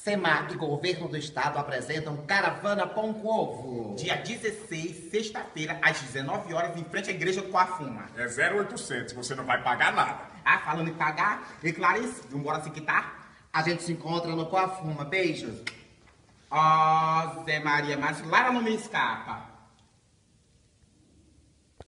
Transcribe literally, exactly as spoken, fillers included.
SEMAC e Governo do Estado apresentam Caravana Pão com Ovo. Dia dezesseis, sexta-feira, às dezenove horas, em frente à igreja do Coafuma. É zero oitocentos, você não vai pagar nada. Ah, falando em pagar, e Clarice, vambora se quitar? A gente se encontra no Coafuma. Beijos. Ó, oh, Zé Maria, mas Lara não me escapa.